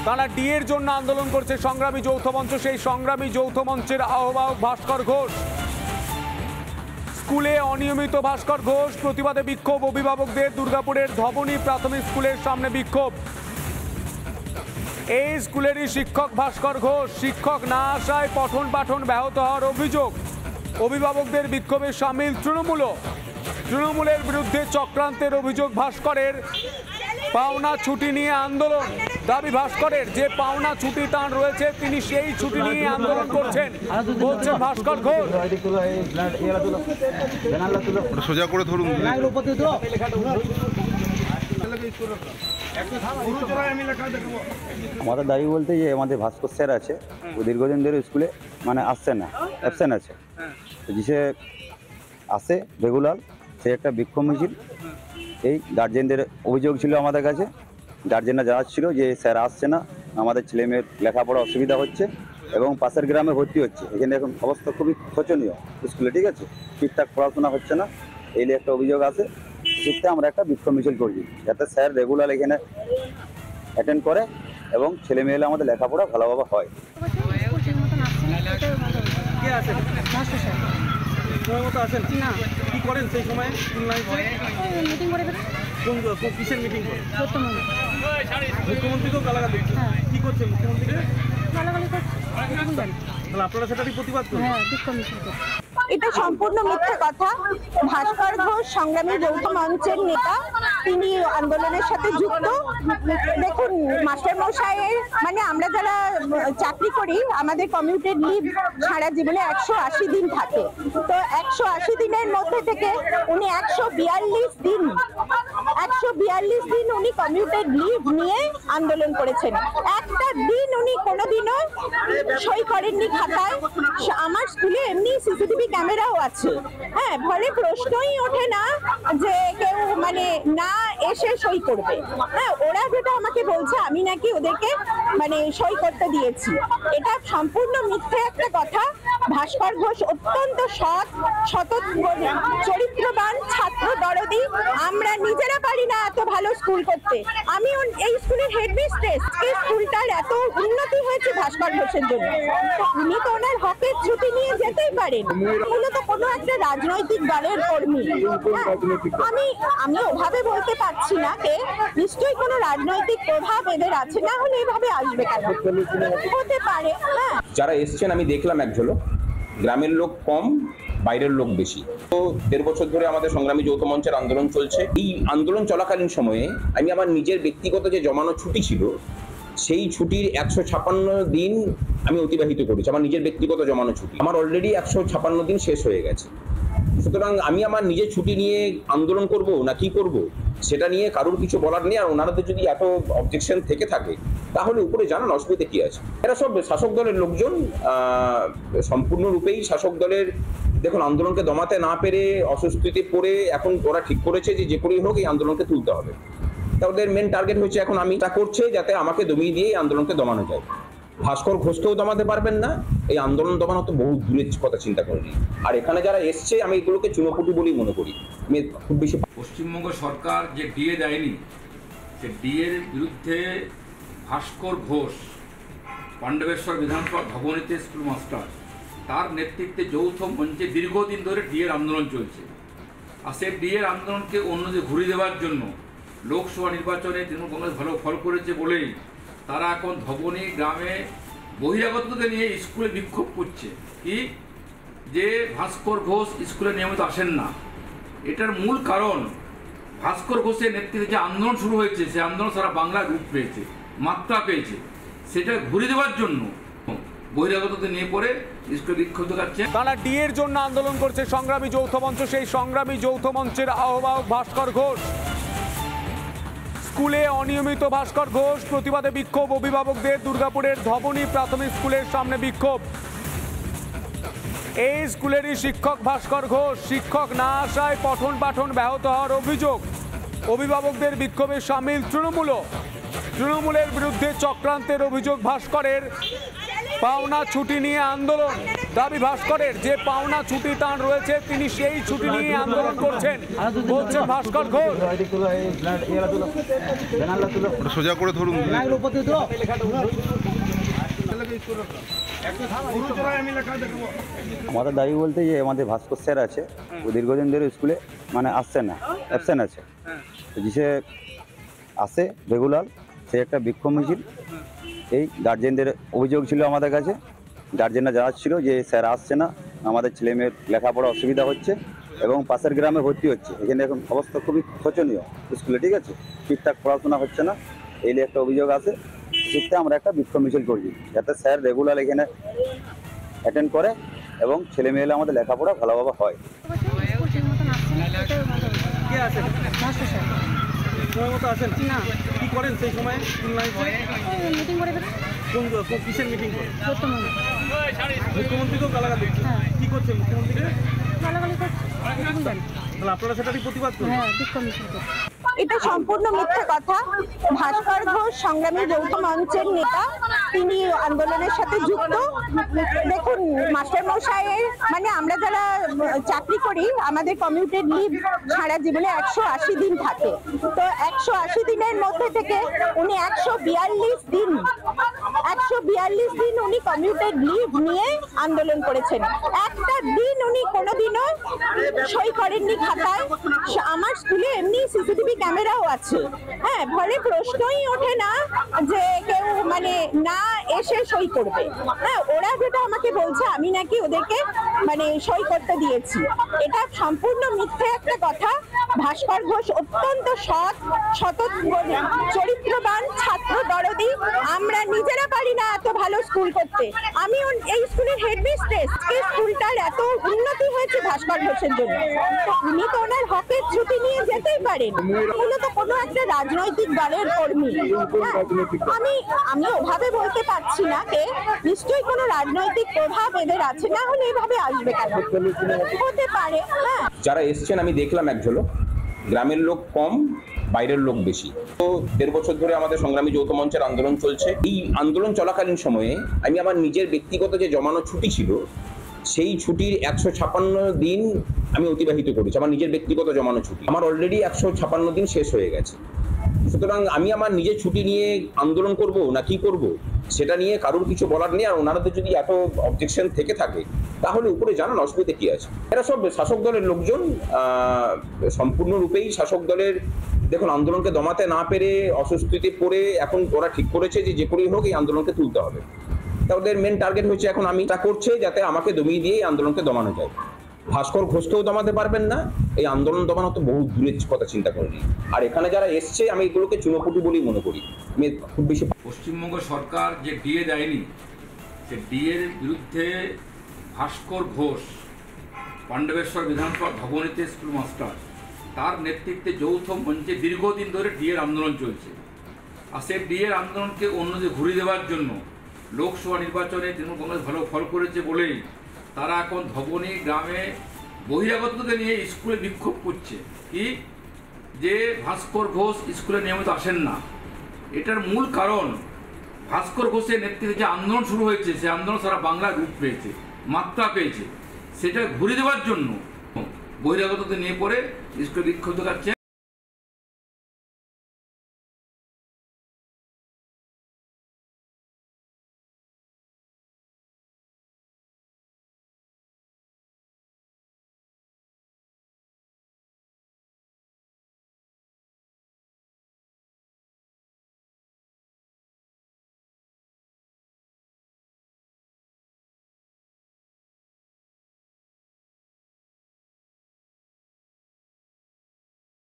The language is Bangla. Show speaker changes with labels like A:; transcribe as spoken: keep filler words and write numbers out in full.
A: তারা ডিএর জন্য আন্দোলন করছে সংগ্রামী যৌথ মঞ্চ। সেই সংগ্রামী যৌথ মঞ্চের আহ্বায়ক ভাস্কর ঘোষ। স্কুলে অনিয়মিত ভাস্কর ঘোষ প্রতিবাদে বিক্ষোভ অভিভাবকদের। দুর্গাপুরের ধবনী প্রাথমিক স্কুলের সামনে বিক্ষোভ। এই স্কুলেরই শিক্ষক ভাস্কর ঘোষ। শিক্ষক না আসায় পঠন পাঠন ব্যাহত হওয়ার অভিযোগ। অভিভাবকদের বিক্ষোভে সামিল তৃণমূলও। তৃণমূলের বিরুদ্ধে চক্রান্তের অভিযোগ ভাস্করের। পাওনা ছুটি নিয়ে আন্দোলন। দাবি ভাস্করের যে পাওনা ছুটি তার রয়েছে, তিনি সেই ছুটি নিয়ে আন্দোলন করছেন বলছেন ভাস্কর ঘোষ।
B: সোজা করে ধরুন।
C: আমাদের দাবি বলতে যে আমাদের ভাস্কর স্যার আছে, ও দীর্ঘদিন ধরে স্কুলে মানে আসছে না, অ্যাবসেন্ট আছে। যে আসে রেগুলার, সে একটা বিক্ষোভ মিছিল। এই গার্জেনদের অভিযোগ ছিল আমাদের কাছে, গার্জেনরা জানাচ্ছিল যে স্যার আসছে না, আমাদের ছেলেমেয়ের লেখাপড়া অসুবিধা হচ্ছে এবং পাশের গ্রামে ভর্তি হচ্ছে। এখানে এখন অবস্থা খুবই শোচনীয় স্কুলে, ঠিক আছে, ঠিকঠাক পড়াশোনা হচ্ছে না, এই নিয়ে একটা অভিযোগ আছে। সেক্ষেত্রে আমরা একটা বিক্ষোভ মিছিল করছি যাতে স্যার রেগুলার এখানে অ্যাটেন্ড করে এবং ছেলেমেয়েরা আমাদের লেখাপড়া ভালোভাবে হয়।
D: কি করেন সেই সময়? মিটিং করে কোন কিসের মিটিং করে? মুখ্যমন্ত্রীকেও গালাগাল দিচ্ছে। কি করছে মুখ্যমন্ত্রী? গালাগালি করছে। তাহলে আপনারা সেটারই প্রতিবাদ করেন? হ্যাঁ, বিক্ষোভ মিছিল করছে।
E: এটা সম্পূর্ণ মিথ্যে কথা। ভাস্কর ঘোষ সংগ্রামী যৌথ মঞ্চের নেতা, তিনি আন্দোলনের সাথে যুক্ত। দেখুন মাস্টার মশাইয়ের মানে আমরা যারা চাকরি করি, আমাদের কমিউটেড লিভ সারা জীবনে একশো আশি দিন থাকে। তো একশো আশি দিনের মধ্যে থেকে উনি একশো বিয়াল্লিশ দিন একশো বিয়াল্লিশ দিন উনি কমিউটেড লিভ নিয়ে আন্দোলন করেছেন। একটা দিন উনি কোনোদিনও সই করেননি খাতায়। আমার স্কুলে এমনি সিসিটিভি ক্যামেরাও আছে। হ্যাঁ, ফলে প্রশ্নই ওঠে না যে কেউ মানে না এসে সই করবে। হ্যাঁ, ওরা যেটা আমাকে বলছে আমি নাকি ওদেরকে মানে সই করতে দিয়েছি, এটা সম্পূর্ণ মিথ্যে একটা কথা। ভাস্কর ঘোষ অত্যন্ত সৎ সৎ চরিত্রবান ছাত্র দরদি। আমরা নিজেরা পারি না এত ভালো স্কুল করতে। আমি এই স্কুলের হেডমিস্ট্রেস। এই স্কুলটার এত উন্নতি হয়েছে ভাস্কর ঘোষের জন্য। উনি তো ওনার হকের ছুটি নিয়ে যেতেই পারেন। মূলত কোনো একটা রাজনৈতিক দলের কর্মী। আমি আমি ওভাবে বলতে পারছি না যে নিশ্চয়ই কোনো রাজনৈতিক প্রভাব এদের আছে, না হলে এভাবে আসবে কেন? হতে পারে। হ্যাঁ,
F: যারা এসছেন আমি দেখলাম এক ঝলক, গ্রামের লোক কম, বাইরের লোক বেশি। তো দেড় বছর ধরে আমাদের সংগ্রামী যৌথ মঞ্চের আন্দোলন চলছে। এই আন্দোলন চলাকালীন সময়ে আমি আমার নিজের ব্যক্তিগত যে জমানো ছুটি ছিল, সেই ছুটির একশো ছাপান্ন দিন আমি অতিবাহিত করেছি। আমার নিজের ব্যক্তিগত জমানো ছুটি আমার অলরেডি একশো ছাপান্ন দিন শেষ হয়ে গেছে। সুতরাং আমি আমার নিজের ছুটি নিয়ে আন্দোলন করব না কি করব সেটা নিয়ে কারোর কিছু বলার নেই। আর ওনাদের যদি এত অবজেকশন থেকে থাকে তাহলে উপরে জানান, অসুবিধা কি আছে? এরা সব শাসক দলের লোকজন, সম্পূর্ণরূপেই শাসক দলের। দেখুন, আন্দোলনকে দমাতে না পেরে অস্বস্তিতে পড়ে এখন ওরা ঠিক করেছে যে যে করেই হোক এই আন্দোলনকে তুলতে হবে। তাদের মেন টার্গেট হচ্ছে এখন আমি তা করছে যাতে আমাকে দমিয়ে দিয়ে এই আন্দোলনকে দমানো যায়। ভাস্কর ঘোষকেও দমাতে পারবেন না। এই আন্দোলন দমানো তো বহু দূরের কথা চিন্তা করিনি। আর এখানে যারা এসছে আমি এগুলোকে চুনোপুটি বলেই মনে করি। আমি খুব বেশি
G: পশ্চিমবঙ্গ সরকার যে ডিএ দেয়নি, সে ডিএর বিরুদ্ধে ভাস্কর ঘোষ পাণ্ডবেশ্বর বিধানসভা ভবনীতে স্কুল মাস্টার, তার নেতৃত্বে যৌথ মঞ্চে দীর্ঘদিন ধরে ডিএর আন্দোলন চলছে। আর সেই ডিএর আন্দোলনকে অন্যদের ঘুরিয়ে দেওয়ার জন্য লোকসভা নির্বাচনে তৃণমূল কংগ্রেস ভালো ফল করেছে বলেই তারা এখন ধবনী গ্রামে বহিরাগতদের নিয়ে স্কুলে বিক্ষোভ করছে। কি যে ভাস্কর ঘোষ স্কুলে নিয়মিত আসেন না। এটার মূল কারণ ভাস্কর ঘোষের নেতৃত্বে যে আন্দোলন শুরু হয়েছে, সে আন্দোলন সারা বাংলায় রূপ পেয়েছে, মাত্রা পেয়েছে। সেটা ঘুরে দেওয়ার জন্য বহিরাগতদের নিয়ে পড়ে স্কুলে বিক্ষোভ দেখাচ্ছে।
A: তারা ডিএর জন্য আন্দোলন করছে সংগ্রামী যৌথ মঞ্চ। সেই সংগ্রামী যৌথ মঞ্চের আহ্বায়ক ভাস্কর ঘোষ। স্কুলে অনিয়মিত ভাস্কর ঘোষ প্রতিবাদে বিক্ষোভ অভিভাবকদের। দুর্গাপুরের ধবনী প্রাথমিক স্কুলের সামনে বিক্ষোভ। এই স্কুলেরই শিক্ষক ভাস্কর ঘোষ। শিক্ষক না আসায় পঠন পাঠন ব্যাহত হওয়ার অভিযোগ। অভিভাবকদের বিক্ষোভে সামিল তৃণমূলও। তৃণমূলের বিরুদ্ধে চক্রান্তের অভিযোগ ভাস্করের। পাওনা ছুটি নিয়ে আন্দোলন। দাবি ভাস্করের যে পাওনা ছুটি তার রয়েছে, তিনি সেই ছুটি নিয়ে আন্দোলন করছেন বলছেন ভাস্কর ঘোষ।
B: ওটা সোজা করে ধরুন।
C: আমাদের দাবি বলতে যে আমাদের ভাস্কর স্যার আছে, ও দীর্ঘদিন ধরে স্কুলে মানে আসছে না, অ্যাবসেন্ট আছে। তো যে আসে রেগুলার, সে একটা বিক্ষোভ মিছিল। এই গার্জেনদের অভিযোগ ছিল আমাদের কাছে, গার্জেনরা জানাচ্ছিল যে স্যার আসছে না, আমাদের ছেলে মেয়ের লেখাপড়া অসুবিধা হচ্ছে এবং পাশের গ্রামে ভর্তি হচ্ছে। এখানে এখন অবস্থা খুবই শোচনীয় স্কুলে, ঠিক আছে, ঠিকঠাক পড়াশোনা হচ্ছে না, এই নিয়ে একটা অভিযোগ আছে। সেক্ষেত্রে আমরা একটা বিক্ষোভ মিছিল করছি যাতে স্যার রেগুলার এখানে অ্যাটেন্ড করে এবং ছেলে মেয়েরা আমাদের লেখাপড়া ভালোভাবে হয়।
D: কে আছেন? সময় মতো আসেন না? কি করেন সেই সময়?
H: মিটিং করে বেরোয়।
D: কোন কোন- কিসের মিটিং করেন?
H: বর্তমানে
D: মুখ্যমন্ত্রীকেও গালাগালি
H: হ্যাঁ।
D: কি করছে মুখ্যমন্ত্রীকে?
H: গালাগালি করছে, এটুকুই জানি।
D: তাহলে আপনারা সেটারই প্রতিবাদ করেন?
H: হ্যাঁ, বিক্ষোভ মিছিল করছে।
E: এটা সম্পূর্ণ মিথ্যে কথা। ভাস্কর ঘোষ সংগ্রামী যৌথ মঞ্চের নেতা, তিনি আন্দোলনের সাথে যুক্ত। দেখুন, মাস্টার মশাইয়ের মানে আমরা যারা চাকরি করি, আমাদের কমিউটেড লিভ সারা জীবনে একশো আশি দিন থাকে। তো একশো আশি দিনের মধ্যে থেকে উনি একশো বিয়াল্লিশ দিন একশো বিয়াল্লিশ দিন উনি কমিউটেড লিভ নিয়ে আন্দোলন করেছেন। একটা দিন উনি কোনোদিনও সই করেননি খাতায়। আমার স্কুলে এমনি সিসিটিভি ক্যামেরাও আছে, হ্যাঁ, ফলে প্রশ্নই ওঠে না যে কেউ মানে না এসে সই করবে। হ্যাঁ, ওরা যেটা আমাকে বলছে আমি নাকি ওদেরকে মানে সই করতে দিয়েছি, এটা সম্পূর্ণ মিথ্যে একটা কথা। ভাস্কর ঘোষ অত্যন্ত সৎ সতত চরিত্রবান ছাত্র দরদি। আমরা নিজেরা পারি না এত ভালো স্কুল করতে। আমি এই স্কুলের হেডমিস্ট্রেস। এই স্কুলটার এত উন্নতি হয়েছে ভাস্কর ঘোষের জন্য। তো উনি তো ওনার হকের ছুটি নিয়ে যেতেই পারেন। মূলত কোনো একটা রাজনৈতিক দলের কর্মী। হ্যাঁ, আমি আমি ওভাবে বলতে পারছি না কে, নিশ্চয়ই কোনো রাজনৈতিক প্রভাব এদের আছে, না হলে এভাবে আসবে কেন? হতে পারে। হ্যাঁ,
F: যারা এসছেন আমি দেখলাম এক ঝলক, গ্রামের লোক কম, বাইরের লোক বেশি। তো দেড় বছর ধরে আমাদের সংগ্রামী যৌথ মঞ্চের আন্দোলন চলছে। এই আন্দোলন চলাকালীন সময়ে আমি আমার নিজের ব্যক্তিগত যে জমানো ছুটি ছিল, সেই ছুটির একশো ছাপান্ন দিন আমি অতিবাহিত করেছি। আমার নিজের ব্যক্তিগত জমানো ছুটি আমার অলরেডি একশো ছাপান্ন দিন শেষ হয়ে গেছে। সুতরাং আমি আমার নিজের ছুটি নিয়ে আন্দোলন করব না কি করব সেটা নিয়ে কারোর কিছু বলার নেই। আর ওনাদের যদি এত অবজেকশন থেকে থাকে তাহলে উপরে জানান, অসুবিধা কি আছে। এরা সব শাসক দলের লোকজন, সম্পূর্ণরূপেই শাসক দলের। দেখুন, আন্দোলনকে দমাতে না পেরে অস্বস্তিতে পড়ে এখন ওরা ঠিক করেছে যে যে করেই হোক এই আন্দোলনকে তুলতে হবে। তাদের মেন টার্গেট হচ্ছে এখন আমি তা করছে যাতে আমাকে দমিয়ে দিয়ে এই আন্দোলনকে দমানো যায়। ভাস্কর ঘোষকেও দমাতে পারবেন না, এই আন্দোলন দমানো তো বহু দূরের কথা চিন্তা করিনি। আর এখানে যারা এসছে আমি এগুলোকে চুনোপুটি বলেই মনে করি। আমি খুব বেশি
G: পশ্চিমবঙ্গ সরকার যে ডিএ দেয়নি, সে ডিএর বিরুদ্ধে ভাস্কর ঘোষ পাণ্ডবেশ্বর বিধানসভা ভবনীতে স্কুল মাস্টার, তার নেতৃত্বে যৌথ মঞ্চে দীর্ঘদিন ধরে ডিএর আন্দোলন চলছে। আর সেই ডিএর আন্দোলনকে অন্যদের ঘুরিয়ে দেওয়ার জন্য লোকসভা নির্বাচনে তৃণমূল কংগ্রেস ভালো ফল করেছে বলেই তারা এখন ধবনী গ্রামে বহিরাগতদের নিয়ে স্কুলে বিক্ষোভ করছে। কি যে ভাস্কর ঘোষ স্কুলে নিয়মিত আসেন না। এটার মূল কারণ ভাস্কর ঘোষের নেতৃত্বে যে আন্দোলন শুরু হয়েছে, সে আন্দোলন সারা বাংলায় রূপ পেয়েছে, মাত্রা পেয়েছে। সেটা ঘুরে দেওয়ার জন্য বহিরাগতদের নিয়ে পড়ে স্কুলে বিক্ষোভ দেখাচ্ছে।